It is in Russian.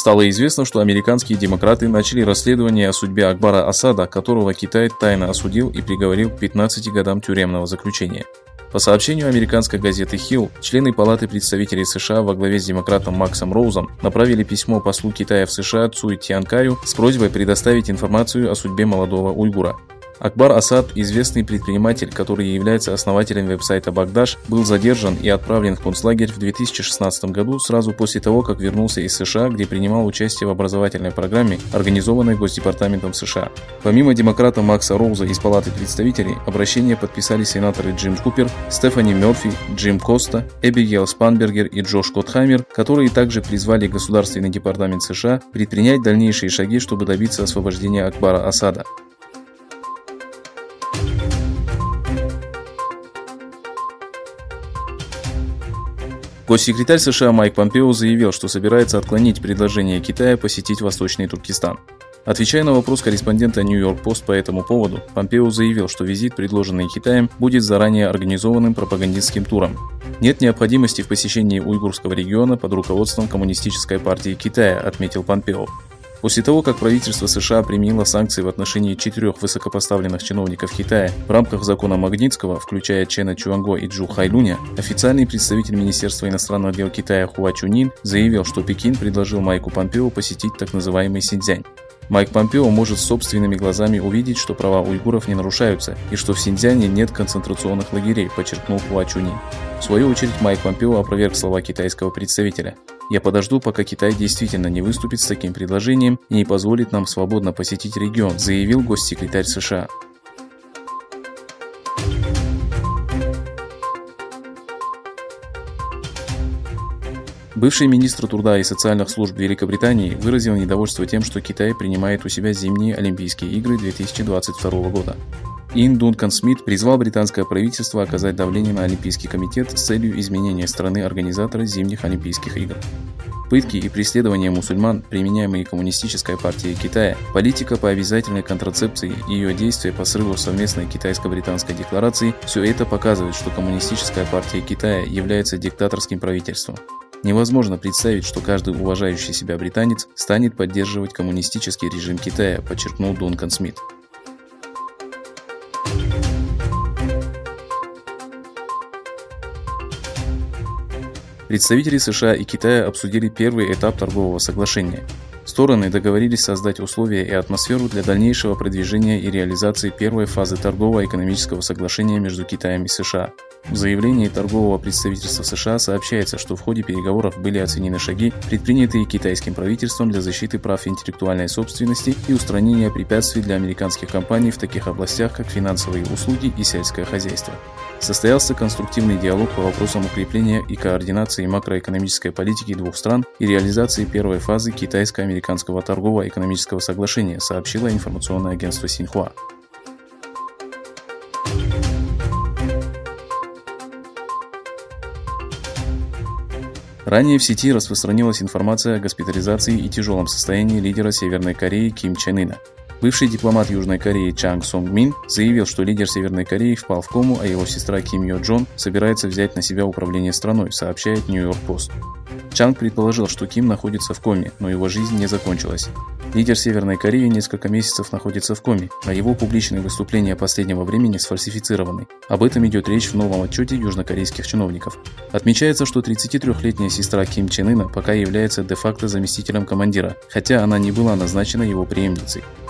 Стало известно, что американские демократы начали расследование о судьбе Акбара Асада, которого Китай тайно осудил и приговорил к 15 годам тюремного заключения. По сообщению американской газеты Hill, члены Палаты представителей США во главе с демократом Максом Роузом направили письмо послу Китая в США Цуй Тянкаю с просьбой предоставить информацию о судьбе молодого уйгура. Акбар Асад, известный предприниматель, который является основателем веб-сайта Багдаш, был задержан и отправлен в концлагерь в 2016 году, сразу после того, как вернулся из США, где принимал участие в образовательной программе, организованной Госдепартаментом США. Помимо демократа Макса Роуза из Палаты представителей, обращение подписали сенаторы Джим Купер, Стефани Мерфи, Джим Коста, Эбигейл Спанбергер и Джош Котхаймер, которые также призвали Государственный департамент США предпринять дальнейшие шаги, чтобы добиться освобождения Акбара Асада. Госсекретарь США Майк Помпео заявил, что собирается отклонить предложение Китая посетить Восточный Туркестан. Отвечая на вопрос корреспондента New York Post по этому поводу, Помпео заявил, что визит, предложенный Китаем, будет заранее организованным пропагандистским туром. Нет необходимости в посещении уйгурского региона под руководством Коммунистической партии Китая, отметил Помпео. После того, как правительство США применило санкции в отношении 4 высокопоставленных чиновников Китая в рамках закона Магнитского, включая Чена Чуанго и Джу Хайлюня, официальный представитель Министерства иностранных дел Китая Хуа Чунин заявил, что Пекин предложил Майку Помпео посетить так называемый Синьцзянь. Майк Помпео может собственными глазами увидеть, что права уйгуров не нарушаются и что в Синьцзяне нет концентрационных лагерей, подчеркнул Хуа Чунин. В свою очередь Майк Помпео опроверг слова китайского представителя. «Я подожду, пока Китай действительно не выступит с таким предложением и не позволит нам свободно посетить регион», заявил госсекретарь США. Бывший министр труда и социальных служб Великобритании выразил недовольство тем, что Китай принимает у себя зимние Олимпийские игры 2022 года. Иэн Дункан Смит призвал британское правительство оказать давление на Олимпийский комитет с целью изменения страны-организатора зимних Олимпийских игр. Пытки и преследования мусульман, применяемые Коммунистической партией Китая, политика по обязательной контрацепции и ее действия по срыву совместной китайско-британской декларации – все это показывает, что Коммунистическая партия Китая является диктаторским правительством. Невозможно представить, что каждый уважающий себя британец станет поддерживать коммунистический режим Китая, подчеркнул Дункан Смит. Представители США и Китая обсудили первый этап торгового соглашения. Стороны договорились создать условия и атмосферу для дальнейшего продвижения и реализации первой фазы торгово-экономического соглашения между Китаем и США. В заявлении торгового представительства США сообщается, что в ходе переговоров были оценены шаги, предпринятые китайским правительством для защиты прав интеллектуальной собственности и устранения препятствий для американских компаний в таких областях, как финансовые услуги и сельское хозяйство. Состоялся конструктивный диалог по вопросам укрепления и координации макроэкономической политики двух стран и реализации первой фазы китайско-американского торгово-экономического соглашения, сообщило информационное агентство Синьхуа. Ранее в сети распространилась информация о госпитализации и тяжелом состоянии лидера Северной Кореи Ким Чен Ына. Бывший дипломат Южной Кореи Чанг Сонг Мин заявил, что лидер Северной Кореи впал в кому, а его сестра Ким Йо Джон собирается взять на себя управление страной, сообщает New York Post. Чанг предположил, что Ким находится в коме, но его жизнь не закончилась. Лидер Северной Кореи несколько месяцев находится в коме, а его публичные выступления последнего времени сфальсифицированы. Об этом идет речь в новом отчете южнокорейских чиновников. Отмечается, что 33-летняя сестра Ким Чен Ына пока является де-факто заместителем командира, хотя она не была назначена его преемницей.